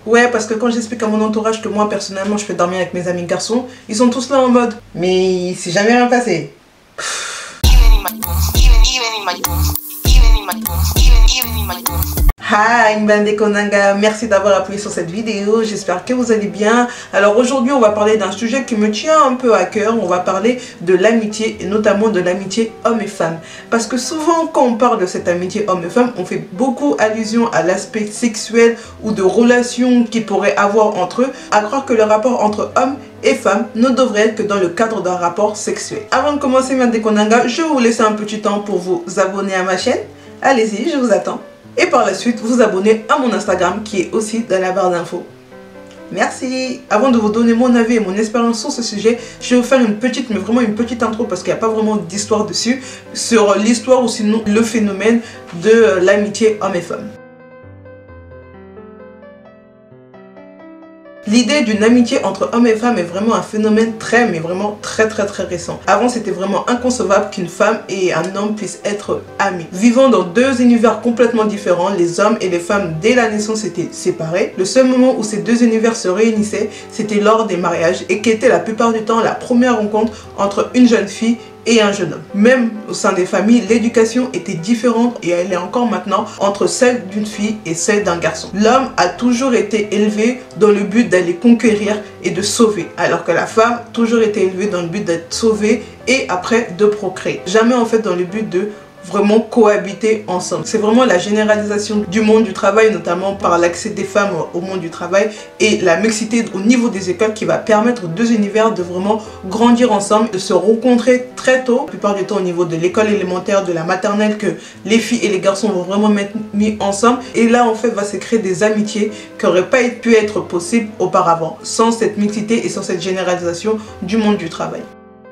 Ouais, parce que quand j'explique à mon entourage que moi personnellement je peux dormir avec mes amis garçons, ils sont tous là en mode mais il s'est jamais rien passé. Hi Mbande Konanga, merci d'avoir appuyé sur cette vidéo, j'espère que vous allez bien. Alors aujourd'hui on va parler d'un sujet qui me tient un peu à cœur, on va parler de l'amitié et notamment de l'amitié homme et femme. Parce que souvent quand on parle de cette amitié homme et femme, on fait beaucoup allusion à l'aspect sexuel ou de relations qu'il pourrait avoir entre eux, à croire que le rapport entre hommes et femmes ne devrait être que dans le cadre d'un rapport sexuel. Avant de commencer Mbande Konanga, je vais vous laisser un petit temps pour vous abonner à ma chaîne. Allez-y, je vous attends. Et par la suite, vous abonner à mon Instagram qui est aussi dans la barre d'infos. Merci. Avant de vous donner mon avis et mon expérience sur ce sujet, je vais vous faire une petite, mais vraiment une petite intro parce qu'il n'y a pas vraiment d'histoire dessus, sur l'histoire ou sinon le phénomène de l'amitié homme et femme. L'idée d'une amitié entre hommes et femmes est vraiment un phénomène très récent. Avant c'était vraiment inconcevable qu'une femme et un homme puissent être amis. Vivant dans deux univers complètement différents, les hommes et les femmes dès la naissance étaient séparés. Le seul moment où ces deux univers se réunissaient, c'était lors des mariages et qui était la plupart du temps la première rencontre entre une jeune fille et un jeune homme. Même au sein des familles, l'éducation était différente et elle est encore maintenant entre celle d'une fille et celle d'un garçon. L'homme a toujours été élevé dans le but d'aller conquérir et de sauver, alors que la femme a toujours été élevée dans le but d'être sauvée et après de procréer. Jamais en fait dans le but de vraiment cohabiter ensemble. C'est vraiment la généralisation du monde du travail, notamment par l'accès des femmes au monde du travail et la mixité au niveau des écoles qui va permettre aux deux univers de vraiment grandir ensemble, de se rencontrer très tôt, la plupart du temps au niveau de l'école élémentaire, de la maternelle, que les filles et les garçons vont vraiment mettre mis ensemble et là en fait va se créer des amitiés qui n'auraient pas pu être possibles auparavant sans cette mixité et sans cette généralisation du monde du travail.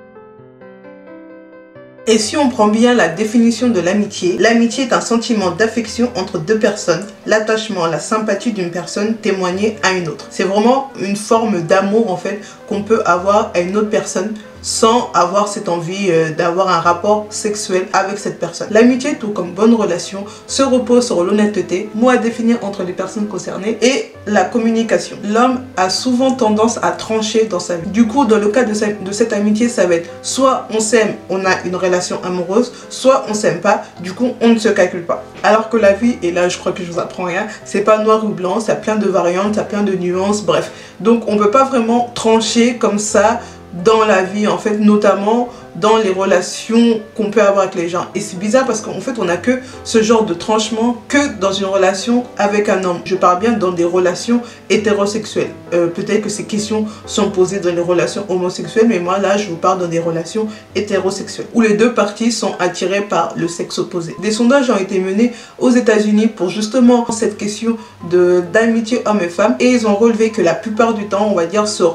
Et si on prend bien la définition de l'amitié, l'amitié est un sentiment d'affection entre deux personnes, l'attachement, la sympathie d'une personne témoignée à une autre. C'est vraiment une forme d'amour en fait qu'on peut avoir à une autre personne sans avoir cette envie d'avoir un rapport sexuel avec cette personne. L'amitié, tout comme bonne relation, se repose sur l'honnêteté, mot à définir entre les personnes concernées, et la communication. L'homme a souvent tendance à trancher dans sa vie. Du coup, dans le cas de cette amitié, ça va être soit on s'aime, on a une relation amoureuse, soit on s'aime pas, du coup on ne se calcule pas. Alors que la vie, et là je crois que je vous apprends rien, c'est pas noir ou blanc, ça a plein de variantes, ça a plein de nuances, bref. Donc on peut pas vraiment trancher comme ça dans la vie en fait, notamment dans les relations qu'on peut avoir avec les gens. Et c'est bizarre parce qu'en fait on n'a que ce genre de tranchement que dans une relation avec un homme. Je parle bien dans des relations hétérosexuelles. Peut-être que ces questions sont posées dans les relations homosexuelles, mais moi là je vous parle dans des relations hétérosexuelles où les deux parties sont attirées par le sexe opposé. Des sondages ont été menés aux États-Unis pour justement cette question d'amitié homme et femme et ils ont relevé que la plupart du temps, on va dire sur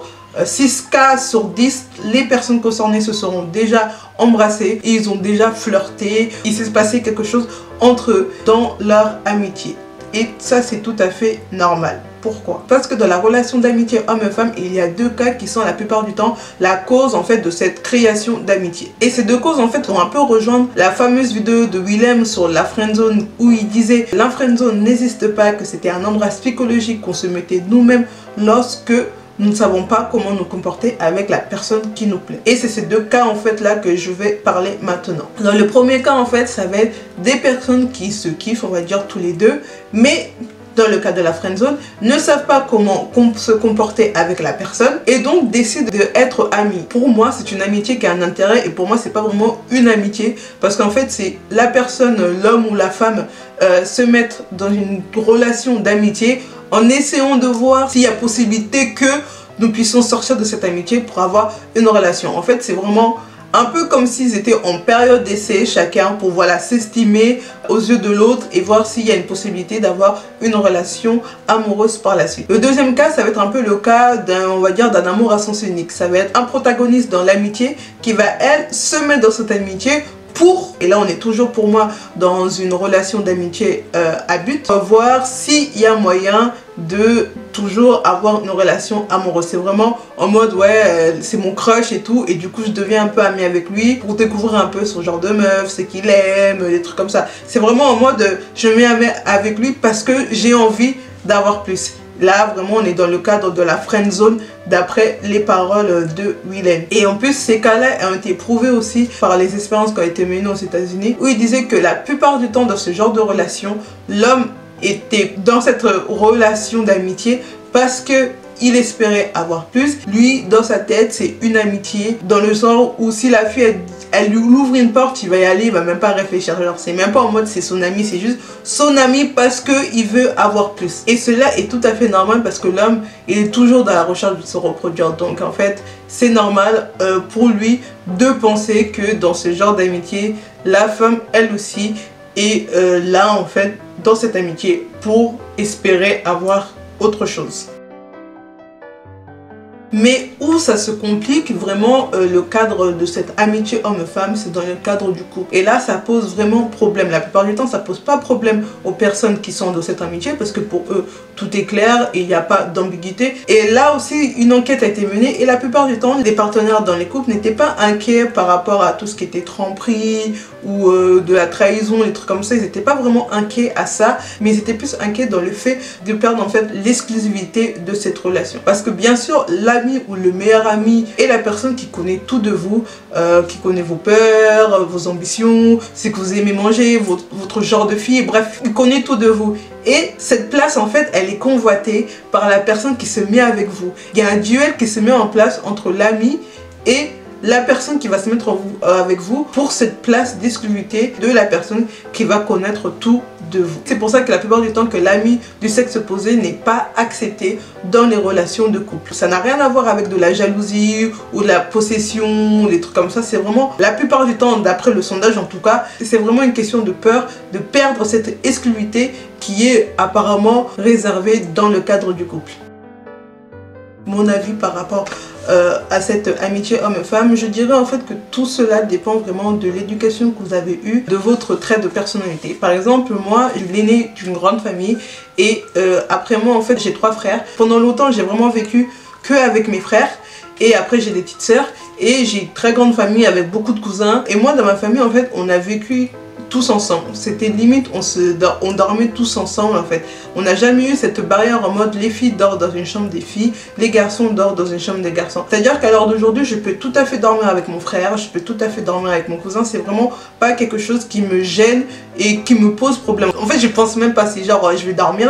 6 cas sur 10, les personnes concernées se seront déjà embrassées et ils ont déjà flirté. Il s'est passé quelque chose entre eux dans leur amitié. Et ça, c'est tout à fait normal. Pourquoi? Parce que dans la relation d'amitié homme et femme, il y a deux cas qui sont la plupart du temps la cause en fait de cette création d'amitié. Et ces deux causes en fait vont un peu rejoindre la fameuse vidéo de Willem sur la friendzone où il disait la friendzone n'existe pas, que c'était un embrasse psychologique qu'on se mettait nous-mêmes lorsque nous ne savons pas comment nous comporter avec la personne qui nous plaît. Et c'est ces deux cas en fait là que je vais parler maintenant. Dans le premier cas en fait, ça va être des personnes qui se kiffent, on va dire tous les deux, mais dans le cas de la friendzone, ne savent pas comment se comporter avec la personne et donc décident d'être amis. Pour moi, c'est une amitié qui a un intérêt et pour moi, c'est pas vraiment une amitié parce qu'en fait, c'est la personne, l'homme ou la femme se mettre dans une relation d'amitié en essayant de voir s'il y a possibilité que nous puissions sortir de cette amitié pour avoir une relation. En fait, c'est vraiment un peu comme s'ils étaient en période d'essai chacun pour voilà s'estimer aux yeux de l'autre et voir s'il y a une possibilité d'avoir une relation amoureuse par la suite. Le deuxième cas, ça va être un peu le cas on va dire d'un amour à sens unique. Ça va être un protagoniste dans l'amitié qui va elle se mettre dans cette amitié pour, et là on est toujours pour moi dans une relation d'amitié à but, voir s'il y a moyen de toujours avoir une relation amoureuse. C'est vraiment en mode ouais c'est mon crush et tout et du coup je deviens un peu amie avec lui pour découvrir un peu son genre de meuf, ce qu'il aime, des trucs comme ça. C'est vraiment en mode je me mets avec lui parce que j'ai envie d'avoir plus. Là, vraiment, on est dans le cadre de la friend zone d'après les paroles de Willem. Et en plus, ces cas-là ont été prouvés aussi par les expériences qui ont été menées aux États-Unis, où ils disaient que la plupart du temps, dans ce genre de relation, l'homme était dans cette relation d'amitié parce que il espérait avoir plus. Lui, dans sa tête, c'est une amitié dans le sens où si la fille elle lui ouvre une porte, il va y aller, il va même pas réfléchir. Genre, c'est même pas en mode c'est son ami, c'est juste son ami parce que il veut avoir plus. Et cela est tout à fait normal parce que l'homme, il est toujours dans la recherche de se reproduire. Donc en fait, c'est normal pour lui de penser que dans ce genre d'amitié, la femme, elle aussi, est là en fait dans cette amitié pour espérer avoir autre chose. Mais où ça se complique vraiment le cadre de cette amitié homme-femme, c'est dans le cadre du couple. Et là, ça pose vraiment problème. La plupart du temps, ça pose pas problème aux personnes qui sont dans cette amitié parce que pour eux, tout est clair et il n'y a pas d'ambiguïté. Et là aussi, une enquête a été menée et la plupart du temps, les partenaires dans les couples n'étaient pas inquiets par rapport à tout ce qui était tromperie ou de la trahison, les trucs comme ça. Ils n'étaient pas vraiment inquiets à ça, mais ils étaient plus inquiets dans le fait de perdre en fait l'exclusivité de cette relation. Parce que bien sûr, l'ami ou le meilleur ami est la personne qui connaît tout de vous, qui connaît vos peurs, vos ambitions, ce que vous aimez manger, votre genre de fille, bref, il connaît tout de vous. Et cette place en fait, elle est convoitée par la personne qui se met avec vous. Il y a un duel qui se met en place entre l'ami et la personne qui va se mettre avec vous pour cette place d'exclusivité de la personne qui va connaître tout de vous. C'est pour ça que la plupart du temps que l'ami du sexe opposé n'est pas accepté dans les relations de couple. Ça n'a rien à voir avec de la jalousie ou de la possession, des trucs comme ça. C'est vraiment, la plupart du temps, d'après le sondage en tout cas, c'est vraiment une question de peur de perdre cette exclusivité qui est apparemment réservée dans le cadre du couple. Mon avis par rapport à cette amitié homme-femme, je dirais en fait que tout cela dépend vraiment de l'éducation que vous avez eue, de votre trait de personnalité. Par exemple, moi, je suis l'aînée d'une grande famille et après moi, en fait, j'ai 3 frères. Pendant longtemps, j'ai vraiment vécu qu'avec mes frères et après, j'ai des petites sœurs et j'ai une très grande famille avec beaucoup de cousins. Et moi, dans ma famille, en fait, on a vécu tous ensemble. C'était limite, on dormait tous ensemble en fait. On n'a jamais eu cette barrière en mode les filles dorment dans une chambre des filles, les garçons dorment dans une chambre des garçons. C'est-à-dire qu'à l'heure d'aujourd'hui, je peux tout à fait dormir avec mon frère, je peux tout à fait dormir avec mon cousin. C'est vraiment pas quelque chose qui me gêne et qui me pose problème. En fait, je pense même pas, c'est genre je vais dormir.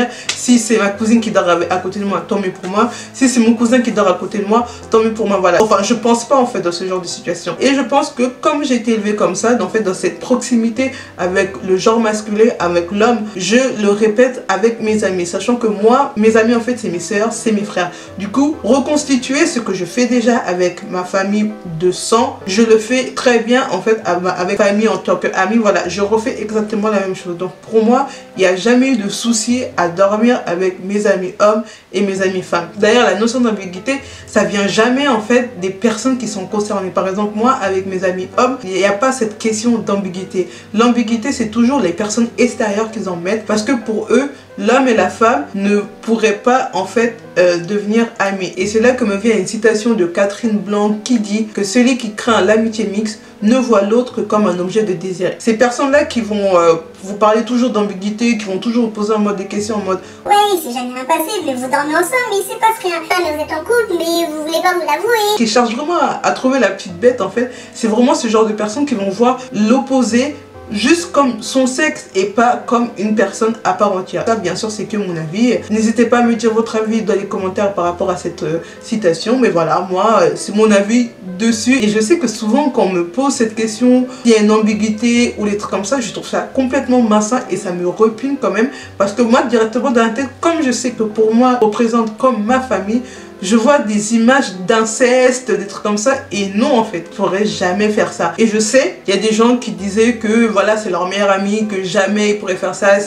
Si c'est ma cousine qui dort à côté de moi, tant mieux pour moi. Si c'est mon cousin qui dort à côté de moi, tant mieux pour moi, voilà. Enfin, je pense pas en fait dans ce genre de situation. Et je pense que comme j'ai été élevée comme ça, en fait, dans cette proximité avec le genre masculin, avec l'homme, je le répète avec mes amis, sachant que moi, mes amis en fait c'est mes soeurs, c'est mes frères. Du coup, reconstituer ce que je fais déjà avec ma famille de sang, je le fais très bien en fait avec famille en tant qu'ami, voilà, je refais exactement la même chose. Donc pour moi, il n'y a jamais eu de souci à dormir avec mes amis hommes et mes amis femmes. D'ailleurs, la notion d'ambiguïté, ça vient jamais en fait des personnes qui sont concernées. Par exemple, moi avec mes amis hommes, il n'y a pas cette question d'ambiguïté. L'ambiguïté, c'est toujours les personnes extérieures qu'ils en mettent parce que pour eux, l'homme et la femme ne pourraient pas en fait devenir amis. Et c'est là que me vient une citation de Catherine Blanc qui dit que celui qui craint l'amitié mixte ne voit l'autre que comme un objet de désir. Ces personnes-là qui vont vous parler toujours d'ambiguïté, qui vont toujours vous poser en mode des questions en mode ouais, il s'est jamais rien passé, vous dormez ensemble, mais il se passe rien. Mais vous êtes en couple, mais vous voulez pas vous l'avouer. Qui cherchent vraiment à trouver la petite bête en fait. C'est vraiment ce genre de personnes qui vont voir l'opposé juste comme son sexe et pas comme une personne à part entière. Ça bien sûr c'est que mon avis. N'hésitez pas à me dire votre avis dans les commentaires par rapport à cette citation. Mais voilà, moi c'est mon avis dessus. Et je sais que souvent quand on me pose cette question, il y a une ambiguïté ou des trucs comme ça, je trouve ça complètement malsain et ça me repugne quand même. Parce que moi directement dans la tête, comme je sais que pour moi représente comme ma famille, je vois des images d'inceste, des trucs comme ça, et non en fait, je pourrais jamais faire ça. Et je sais, il y a des gens qui disaient que voilà, c'est leur meilleur ami, que jamais ils pourraient faire ça,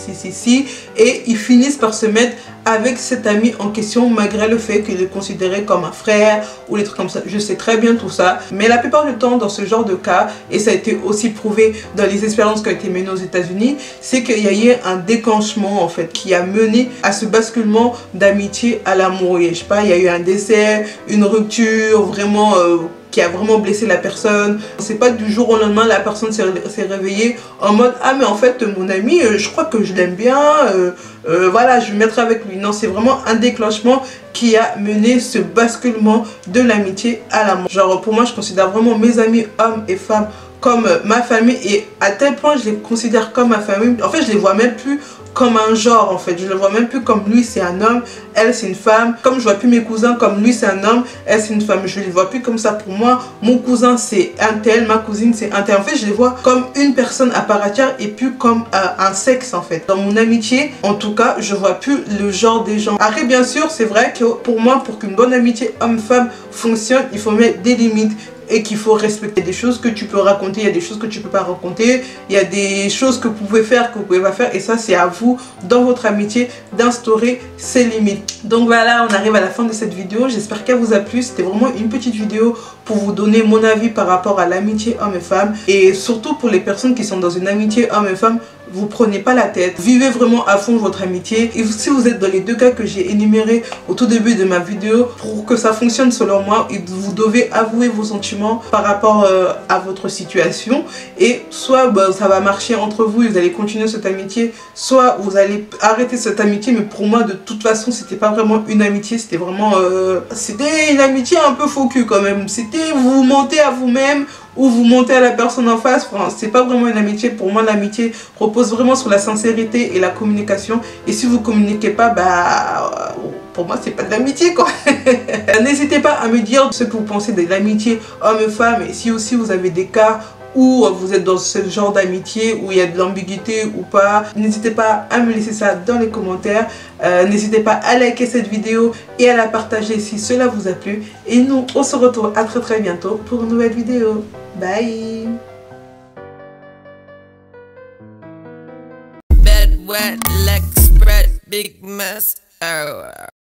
si, et ils finissent par se mettre avec cet ami en question malgré le fait qu'il est considéré comme un frère ou des trucs comme ça. Je sais très bien tout ça, mais la plupart du temps dans ce genre de cas, et ça a été aussi prouvé dans les expériences qui ont été menées aux États-Unis, c'est qu'il y a eu un déclenchement en fait qui a mené à ce basculement d'amitié à l'amour. Je sais pas, il y a eu un décès, une rupture vraiment qui a vraiment blessé la personne. C'est pas du jour au lendemain la personne s'est réveillée en mode ah mais en fait mon ami je crois que je l'aime bien, voilà je vais me mettre avec lui. Non, c'est vraiment un déclenchement qui a mené ce basculement de l'amitié à l'amour. Genre pour moi je considère vraiment mes amis hommes et femmes comme ma famille, et à tel point je les considère comme ma famille. En fait je les vois même plus comme un genre, en fait je le vois même plus comme lui c'est un homme, elle c'est une femme, comme je vois plus mes cousins comme lui c'est un homme, elle c'est une femme, je les vois plus comme ça. Pour moi mon cousin c'est un tel, ma cousine c'est un tel. En fait je les vois comme une personne à part entière et plus comme un sexe en fait. Dans mon amitié en tout cas je vois plus le genre des gens. Après bien sûr c'est vrai que pour moi, pour qu'une bonne amitié homme-femme fonctionne, il faut mettre des limites et qu'il faut respecter des choses que tu peux raconter, il y a des choses que tu peux pas raconter, il y a des choses que vous pouvez faire, que vous pouvez pas faire, et ça c'est à vous dans votre amitié d'instaurer ces limites. Donc voilà, on arrive à la fin de cette vidéo, j'espère qu'elle vous a plu. C'était vraiment une petite vidéo pour vous donner mon avis par rapport à l'amitié homme et femme, et surtout pour les personnes qui sont dans une amitié homme et femme, vous prenez pas la tête, vivez vraiment à fond votre amitié. Et si vous êtes dans les deux cas que j'ai énumérés au tout début de ma vidéo, pour que ça fonctionne selon moi, vous devez avouer vos sentiments par rapport à votre situation, et soit ça va marcher entre vous et vous allez continuer cette amitié, soit vous allez arrêter cette amitié. Mais pour moi de toute façon c'était pas vraiment une amitié, c'était vraiment c'était une amitié un peu faux cul quand même. C'était vous mentez à vous-même ou vous montez à la personne en face. Enfin, c'est pas vraiment une amitié. Pour moi l'amitié repose vraiment sur la sincérité et la communication, et si vous communiquez pas, bah pour moi c'est pas de l'amitié quoi. N'hésitez pas à me dire ce que vous pensez de l'amitié homme-femme, et si aussi vous avez des cas où vous êtes dans ce genre d'amitié où il y a de l'ambiguïté ou pas, n'hésitez pas à me laisser ça dans les commentaires. N'hésitez pas à liker cette vidéo et à la partager si cela vous a plu, et nous on se retrouve à très bientôt pour une nouvelle vidéo. Bye. Bed wet, legs spread, big mess.